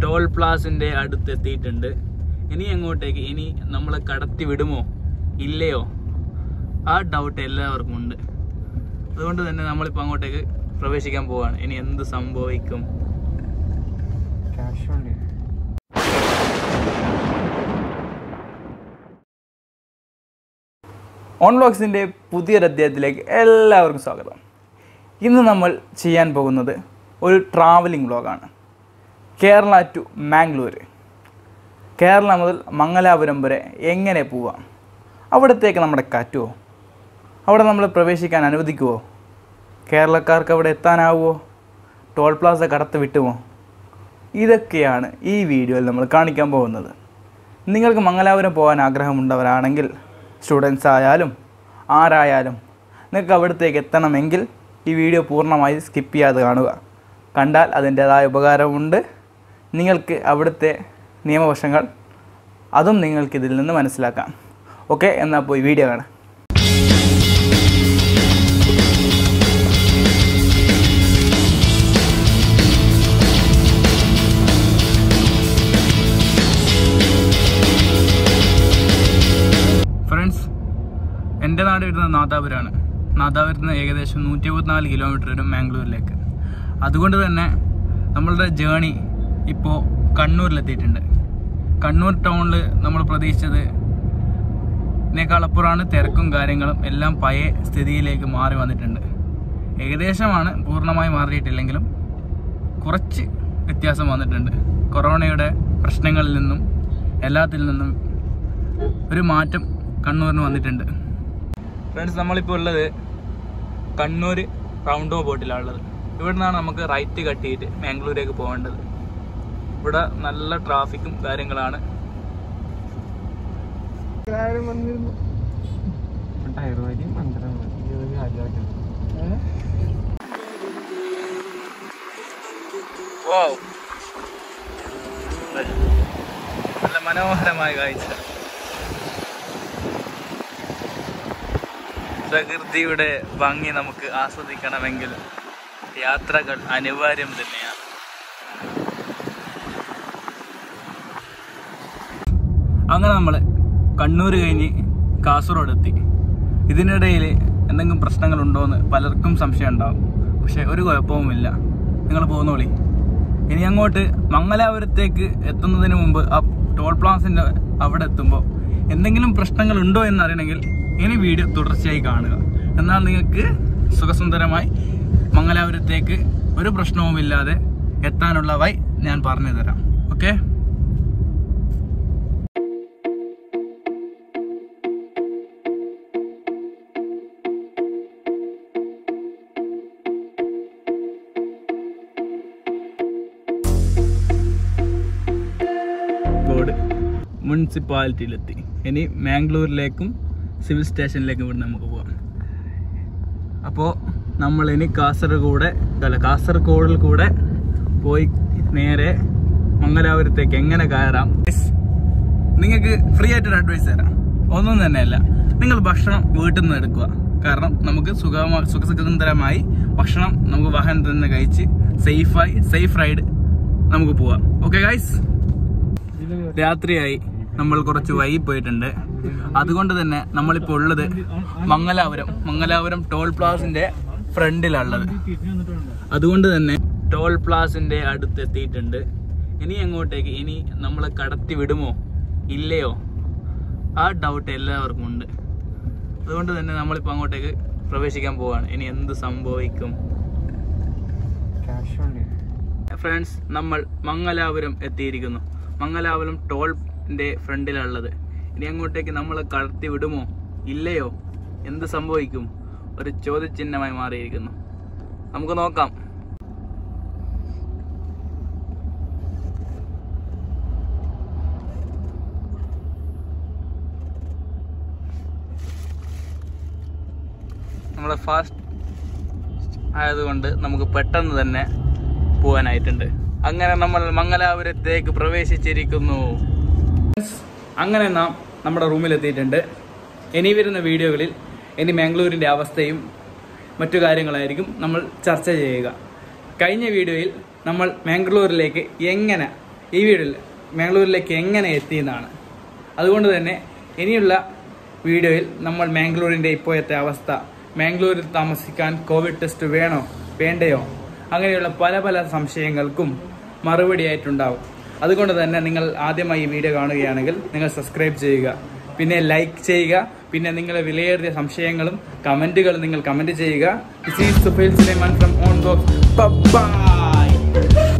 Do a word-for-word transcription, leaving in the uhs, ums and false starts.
Toll പ്ലാസിൻ്റെ അടുത്തെത്തിയിട്ടുണ്ട്. ഇനി അങ്ങോട്ടേക്ക് ഇനി നമ്മളെ കടത്തി വിടുമോ ഇല്ലയോ ആ ഡൗട്ട് എല്ലാവർക്കും ഉണ്ട്. അതുകൊണ്ട് തന്നെ നമ്മളിപ്പോൾ അങ്ങോട്ടേക്ക് പ്രവേശിക്കാൻ പോവാണ്. ഇനി എന്ത് സംഭവിക്കും? ഓൺ വ്ലോഗ്സിൻ്റെ പുതിയൊരു അധ്യായത്തിലേക്ക് എല്ലാവർക്കും സ്വാഗതം. ഇന്ന് നമ്മൾ ചെയ്യാൻ പോകുന്നത് ഒരു ട്രാവലിംഗ് വ്ലോഗാണ്. കേരള ടു മാംഗ്ലൂർ, കേരള മുതൽ മംഗലാപുരം വരെ എങ്ങനെ പോവാം, അവിടത്തേക്ക് നമ്മുടെ കറ്റുമോ, അവിടെ നമ്മൾ പ്രവേശിക്കാൻ അനുവദിക്കുമോ, കേരളക്കാർക്ക് അവിടെ എത്താനാവുമോ, ടോൾ പ്ലാസ കടത്ത് വിട്ടുമോ, ഇതൊക്കെയാണ് ഈ വീഡിയോയിൽ നമ്മൾ കാണിക്കാൻ പോകുന്നത്. നിങ്ങൾക്ക് മംഗലാപുരം പോകാൻ ആഗ്രഹമുള്ളവരാണെങ്കിൽ, സ്റ്റുഡൻസ് ആയാലും ആരായാലും നിങ്ങൾക്ക് അവിടത്തേക്ക് എത്തണമെങ്കിൽ ഈ വീഡിയോ പൂർണ്ണമായി സ്കിപ്പ് ചെയ്യാതെ കാണുക. കണ്ടാൽ അതിൻ്റേതായ ഉപകാരമുണ്ട്. നിങ്ങൾക്ക് അവിടുത്തെ നിയമവശങ്ങൾ അതും നിങ്ങൾക്കിതിൽ നിന്ന് മനസ്സിലാക്കാം. ഓക്കെ, എന്നാൽ പോയി വീഡിയോ കാണാം. ഫ്രണ്ട്സ്, എൻ്റെ നാട് വരുന്നത് നാദാപുരമാണ്. നാദാപുരത്ത് നിന്ന് ഏകദേശം നൂറ്റി എഴുപത്തിനാല് കിലോമീറ്റർ വരും മാംഗ്ലൂരിലേക്ക്. അതുകൊണ്ട് തന്നെ നമ്മളുടെ ജേണി ഇപ്പോൾ കണ്ണൂരിലെത്തിയിട്ടുണ്ട്. കണ്ണൂർ ടൗണിൽ നമ്മൾ പ്രതീക്ഷിച്ചത് ഇതിനേക്കാളപ്പുറമാണ്. തിരക്കും കാര്യങ്ങളും എല്ലാം പഴയ സ്ഥിതിയിലേക്ക് മാറി വന്നിട്ടുണ്ട്. ഏകദേശമാണ്, പൂർണ്ണമായി മാറിയിട്ടില്ലെങ്കിലും കുറച്ച് വ്യത്യാസം വന്നിട്ടുണ്ട്. കൊറോണയുടെ പ്രശ്നങ്ങളിൽ നിന്നും എല്ലാത്തിൽ നിന്നും ഒരു മാറ്റം കണ്ണൂരിന് വന്നിട്ടുണ്ട്. ഫ്രണ്ട്സ്, നമ്മളിപ്പോൾ ഉള്ളത് കണ്ണൂർ റൗണ്ട് ബോട്ടിലാണുള്ളത്. ഇവിടെ നിന്നാണ് നമുക്ക് റൈറ്റ് കട്ടിയിട്ട് മാംഗ്ലൂരേക്ക് പോകേണ്ടത്. ഇവിടെ നല്ല ട്രാഫിക്കും കാര്യങ്ങളാണ്. നല്ല മനോഹരമായ കാഴ്ച. പ്രകൃതിയുടെ ഭംഗി നമുക്ക് ആസ്വദിക്കണമെങ്കിൽ യാത്രകൾ അനിവാര്യം തന്നെയാണ്. അങ്ങനെ നമ്മൾ കണ്ണൂർ കഴിഞ്ഞ് കാസർഗോഡ് എത്തി. ഇതിനിടയിൽ എന്തെങ്കിലും പ്രശ്നങ്ങളുണ്ടോയെന്ന് പലർക്കും സംശയം ഉണ്ടാവും. പക്ഷെ ഒരു കുഴപ്പവുമില്ല, നിങ്ങൾ പോന്നോളി. ഇനി അങ്ങോട്ട് മംഗലാപുരത്തേക്ക് എത്തുന്നതിന് മുമ്പ് ആ ടോൾ പ്ലാസിൻ്റെ അവിടെ എത്തുമ്പോൾ എന്തെങ്കിലും പ്രശ്നങ്ങളുണ്ടോ എന്നറിയണമെങ്കിൽ ഇനി വീഡിയോ തുടർച്ചയായി കാണുക. എന്നാൽ നിങ്ങൾക്ക് സുഖസുന്ദരമായി മംഗലാപുരത്തേക്ക് ഒരു പ്രശ്നവുമില്ലാതെ എത്താനുള്ള വഴി ഞാൻ പറഞ്ഞു തരാം. ഓക്കെ, മുനിസിപ്പാലിറ്റിയിലെത്തി. ഇനി മാംഗ്ലൂരിലേക്കും സിവിൽ സ്റ്റേഷനിലേക്കും ഇവിടെ നമുക്ക് പോകാം. അപ്പോൾ നമ്മളിനി കാസർഗോഡ് അല്ല കാസർഗോഡിൽ കൂടെ പോയി നേരെ മംഗലാപുരത്തേക്ക് എങ്ങനെ കയറാം. നിങ്ങൾക്ക് ഫ്രീ ആയിട്ടൊരു അഡ്വൈസ് തരാം. ഒന്നും തന്നെയല്ല, നിങ്ങൾ ഭക്ഷണം വീട്ടിൽ നിന്ന് എടുക്കുക. കാരണം നമുക്ക് സുഖമായി സുഖസുന്ദരമായി ഭക്ഷണം നമുക്ക് വാഹനത്തിൽ നിന്ന് കഴിച്ച് സേഫായി സേഫ് റൈഡ് നമുക്ക് പോവാം. ഓക്കെ ഗൈസ്, രാത്രിയായി, നമ്മൾ കുറച്ച് വൈകി പോയിട്ടുണ്ട്. അതുകൊണ്ട് തന്നെ നമ്മളിപ്പോൾ ഉള്ളത് മംഗലാപുരം മംഗലാപുരം ടോൾ പ്ലാസിന്റെ ഫ്രണ്ടിലുള്ളത്. അതുകൊണ്ട് തന്നെ ടോൾ പ്ലാസിന്റെ അടുത്തെത്തിയിട്ടുണ്ട്. ഇനി അങ്ങോട്ടേക്ക് ഇനി നമ്മളെ കടത്തി വിടുമോ ഇല്ലയോ ആ ഡൗട്ട് എല്ലാവർക്കും ഉണ്ട്. അതുകൊണ്ട് തന്നെ നമ്മളിപ്പോൾ അങ്ങോട്ടേക്ക് പ്രവേശിക്കാൻ പോവാണ്. ഇനി എന്ത് സംഭവിക്കും? ഫ്രണ്ട്സ്, നമ്മൾ മംഗലാപുരം എത്തിയിരിക്കുന്നു. മംഗലാപുരം ടോളിന്റെ ഫ്രണ്ടിലുള്ളത്. ഇനി അങ്ങോട്ടേക്ക് നമ്മളെ കടത്തി വിടുമോ ഇല്ലയോ, എന്ത് സംഭവിക്കും? ഒരു ചോദ്യചിഹ്നമായി മാറിയിരിക്കുന്നു. നമുക്ക് നോക്കാം. നമ്മളെ ഫാസ്റ്റ് ആയതുകൊണ്ട് നമുക്ക് പെട്ടെന്ന് തന്നെ പോകാനായിട്ടുണ്ട്. അങ്ങനെ നമ്മൾ മംഗലാപുരത്തേക്ക് പ്രവേശിച്ചിരിക്കുന്നു. അങ്ങനെ നാം നമ്മുടെ റൂമിലെത്തിയിട്ടുണ്ട്. ഇനി വരുന്ന വീഡിയോകളിൽ ഇനി മാംഗ്ലൂരിൻ്റെ അവസ്ഥയും മറ്റു കാര്യങ്ങളായിരിക്കും നമ്മൾ ചർച്ച ചെയ്യുക. കഴിഞ്ഞ വീഡിയോയിൽ നമ്മൾ മാംഗ്ലൂരിലേക്ക് എങ്ങനെ ഈ വീഡിയോയിൽ മാംഗ്ലൂരിലേക്ക് എങ്ങനെ എത്തിയെന്നാണ്. അതുകൊണ്ട് തന്നെ ഇനിയുള്ള വീഡിയോയിൽ നമ്മൾ മാംഗ്ലൂരിൻ്റെ ഇപ്പോഴത്തെ അവസ്ഥ, മാംഗ്ലൂരിൽ താമസിക്കാൻ കോവിഡ് ടെസ്റ്റ് വേണോ വേണ്ടയോ, അങ്ങനെയുള്ള പല പല സംശയങ്ങൾക്കും മറുപടിയായിട്ടുണ്ടാവും. അതുകൊണ്ട് തന്നെ നിങ്ങൾ ആദ്യമായി ഈ വീഡിയോ കാണുകയാണെങ്കിൽ നിങ്ങൾ സബ്സ്ക്രൈബ് ചെയ്യുക, പിന്നെ ലൈക്ക് ചെയ്യുക, പിന്നെ നിങ്ങളുടെ വിലയേറിയ സംശയങ്ങളും കമൻറ്റുകൾ നിങ്ങൾ കമൻറ്റ് ചെയ്യുക. This is Suhail Sulaiman from on box. By.